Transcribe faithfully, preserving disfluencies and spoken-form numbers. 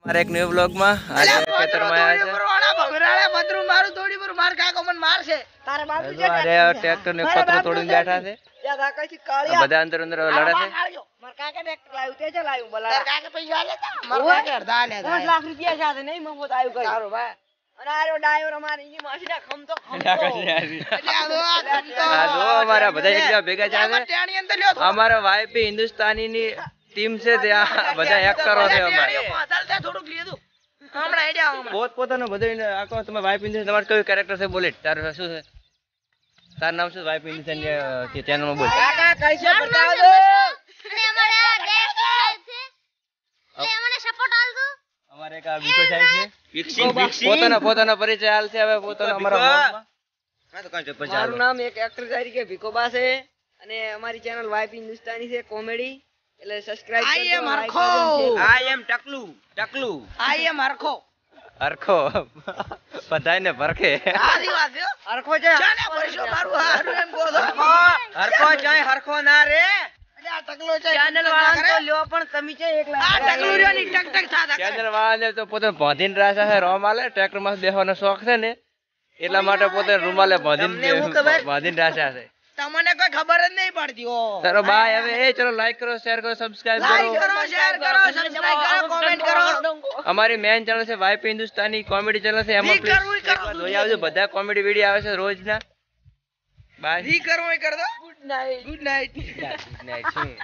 મારે એક new blog માં આજે ખેતરમાં આવ્યા છે બરોડા ભગરાળે પતરું મારું થોડી પર માર કાકો મને મારશે તારે બાપુ છે અરે ટ્રેક્ટર ને પતરું તોડીને બેઠા છે યા કાકા થી કાળિયા બધા અંદર અંદર લડે છે માર કાકા ટ્રેક્ટર લાવ્યું તે છે લાવ્યું બલા તાર કાકા પૈસા આલે તા માર કાકા અડધા આલે પાંચ લાખ રૂપિયા સાથે નહીં મફત આવ્યું કઈ સારું ભાઈ અને આરો ડાયવર અમારે ઈ માસીના ખમતો ખમતો આ જો અમારા બધા એક જગ્યા ભેગા છે અમારો વાઈપી હિન્દુસ્તાની ની ટીમ છે ત્યાં બધા એક્ટરો છે અમારે થોડુંક લીધું હમણાં આઈડિયા હમણાં પોત પોતાનો બધો આખો તમે વાઈપી હિન્દુસ્તાન તમારું કયું કેરેક્ટર છે બોલે તારું શું છે તારું નામ શું વાઈપી હિન્દુસ્તાન કે ચેનલ માં બોલ કાકા કઈ છે બતાવો દો અને અમારા દેશ સાહેબ છે એટલે અમને સપોર્ટ આલજો અમારે એક આ વિકો સાહેબ છે વિકસિંગ વિકસિંગ પોતાનો પોતાનો પરિચય આલ છે હવે પોતાનો અમારા બ્લોગમાં હા તો કાંઈ પછી મારું નામ એક એક્ટર તરીકે ભીકોબા છે અને અમારી ચેનલ વાઈપી હિન્દુસ્તાની છે કોમેડી એટલે સબસ્ક્રાઇબ કરજો આઈ એમ હરખો આઈ એમ ટકલુ ટકલુ આઈ એમ હરખો હરખો બધાને ભરખે આદી વાત છે હરખો છે ચાલે પરસો મારું હારું એમ કહો છો હરખો ચાય હરખો ના રે અરે આ ટકલો છે ચેનલ વાળા તો લ્યો પણ તમે છે એક લાખ આ ટકલો રહ્યો ની ટક ટક થાતા ચેનલ વાળાને તો પોતે બાંધીને રાસા છે રોમાલે ટ્રેક્ટર માં બેહવાનો શોખ છે ને એટલા માટે પોતે રૂમાલે બાંધીને બાંધીને રાસા છે તમને કોઈ ખબર જ નહીં પડતી ઓ ચલો બાય હવે એ ચલો લાઈક કરો શેર કરો સબસ્ક્રાઇબ કરો લાઈક કરો શેર કરો સબસ્ક્રાઇબ કરો કોમેન્ટ કરો અમારી મેઈન ચેનલ છે વાઈપી હિન્દુસ્તાની કોમેડી ચેનલ છે એમાં પ્લીઝ એકવાર જોઈ આવજો બધા કોમેડી વિડિયો આવે છે રોજના બાય રી કરો એ કર દો good night good night good night